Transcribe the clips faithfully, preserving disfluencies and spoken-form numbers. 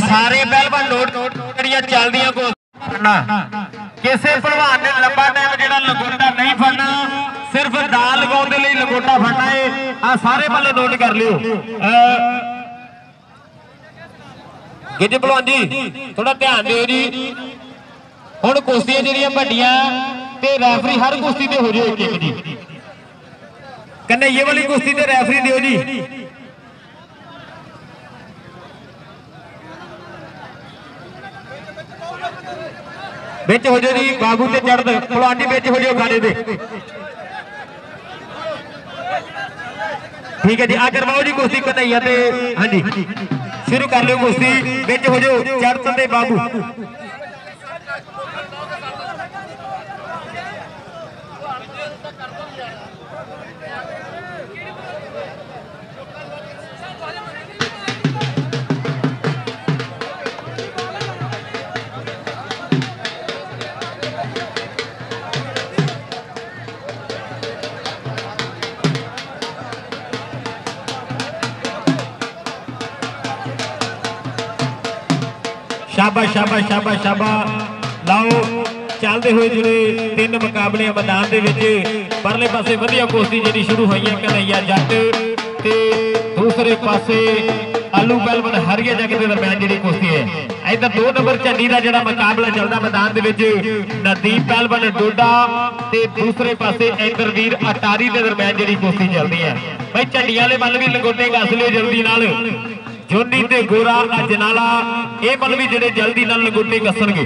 सारे पहलवान नोट जड़ियां चलदियां को किसी भलवान ने लंबा टाइम जो लंगोटा नहीं फड़ना, सिर्फ दाल लगाने लिए लंगोटा फड़ना है। आ सारे वाले नोट कर लियो। गिज भलवान जी थोड़ा ध्यान दिओ जी। हुण कुश्तियां जिहड़ियां वड्डियां ते रैफरी हर कुश्ती ते हो जाए एक एक जी। कन्ने ये वाली कुश्ती ते रैफरी दिओ जी। बिच हो जाओ जी बाबू ते चढ़ भलवान जी, बिच हो जाओ खाने दे। ठीक है जी, आ करवाओ जी कुश्ती कन्हैया ते। हाँ जी शुरू कर लो कुश्ती। बिच हो जाओ चढ़ ते बाबू। शाबाश शाबाश शाबाश शाबाश। लाओ चलते हुए जुड़े तीन मुकाबले मैदान के परले पासे वधिया कुश्ती जी शुरू हुई है। कन्हैया जट ते दूसरे पासे आलू पहलवान हरिया जग के दरम्यान जी कुश्ती है। इधर दो नंबर झंडी का जो मुकाबला चलता मैदान के नदीप पहलवान डोडा ते दूसरे पासे इंद्रवीर अटारी के दरम्यान जी कुश्ती चलती है। भाई झंडिया वाले बल भी लंगोटे कस लियो जल्दी नाल। जोनी ते गोरा अजनाला ये बल भी जेडे जल्दी नाल लंगोटे कसणगे।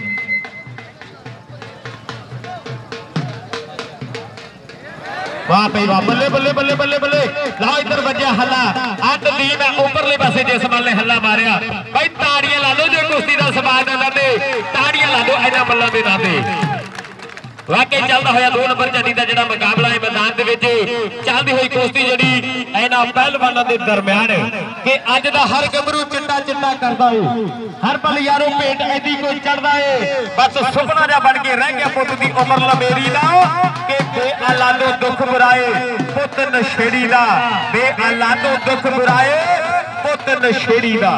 वाह भाई वाह, बल्ले बल्ले बल्ले बल्ले बल्ले। लाओ इधर बजा हल्ला। अट टीम है उपरले पासे जिस बल ने हल्ला मारिया। भाई ताड़ियां ला लो जो कुश्ती का सवाल है ते ताड़ियां ला लो इन्हां बल्लां दे नाते। वाकई चलता होया दो नंबर झंडी का जो मुकाबला है मैदान के चलती हुई कुश्ती जी इन्होंने पहलवानों के दरम्यान कि अज का हर गभरू चिट्टा चिट्टा करता है। हर पल यारो पेट ऐसी कोई चढ़ता है। बस सुपना जा बन के रह गया पुत की उम्र लमेरी का कि बेअलादो दुख बुराए पुत नशेड़ी का। बेअलादो दुख बुराए पुत नशेड़ी का।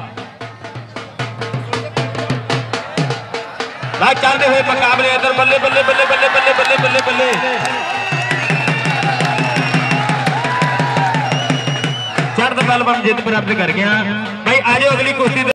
चलते हुए मुकाबले इधर बल्ले बल्ले बल्ले बल्ले बल्ले बल्ले बल्ले बल्ले। चढ़ पहलवान जित प्राप्त कर गया। भाई आज अगली कुश्ती